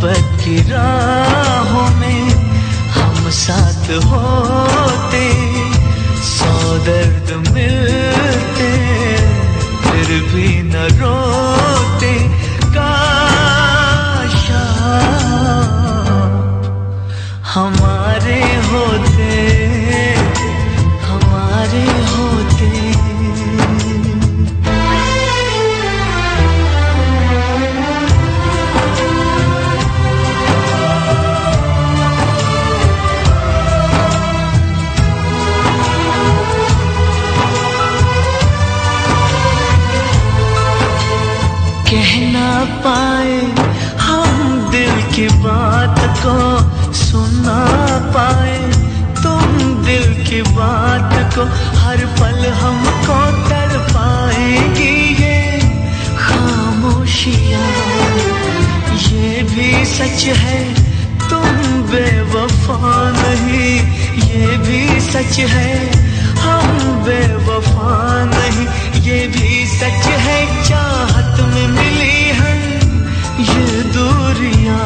मोहब्बत की राहों में हम साथ होते, 100 दर्द मिलते फिर भी न रोते। काश हमारे होते, हमारे होते। कह ना पाए हम दिल की बात को, सुना पाए तुम दिल की बात को। हर पल हमको तड़पाएगी ये खामोशियाँ। ये भी सच है तुम बेवफा नहीं, ये भी सच है हम बेवफा नहीं। ये भी सच है चाहत में मिली है ये दूरियां।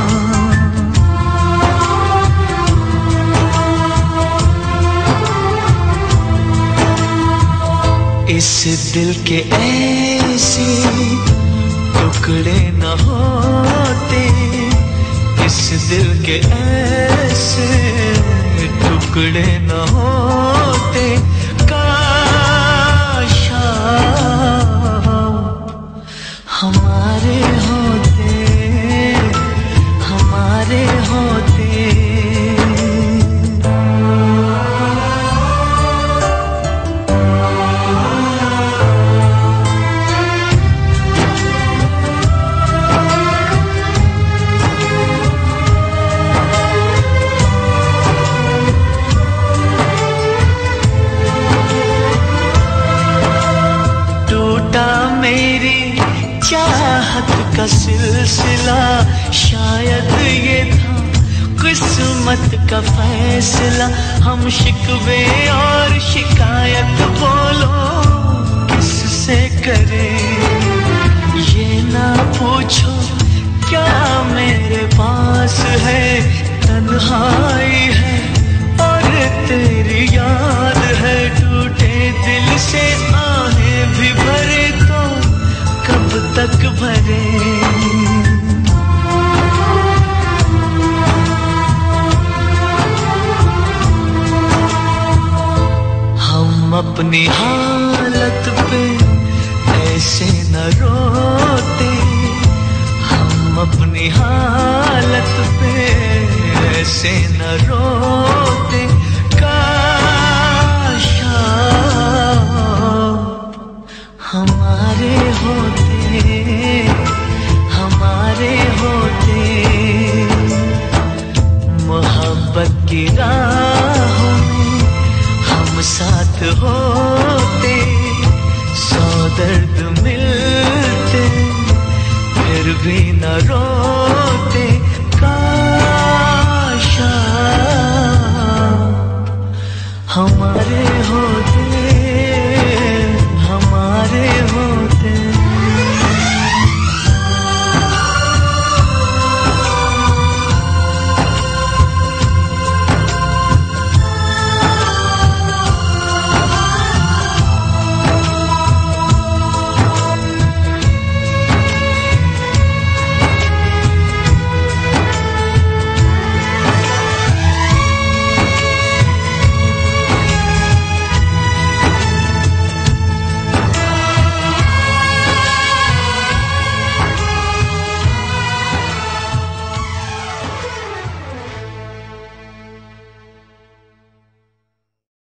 इस दिल के ऐसे टुकड़े न होते, इस दिल के ऐसे टुकड़े न होते। काश हमारे होते, हमारे होते। मेरी चाहत का सिलसिला, शायद ये था किस्मत का फैसला। हम शिकवे और शिकायत बोलो किससे करें, ये ना पूछो क्या मेरे पास है। तन्हाई है और तेरी याद है, टूटे दिल से आहें भी भरे तो कब तक भरे। हम अपनी हालत पे ऐसे न रोते, हम अपनी हालत पे ऐसे न रोते। काश हमारे होते, हमारे होते। मोहब्बत की राहों में हम साथ होते, 100 दर्द मिलते फिर भी न रो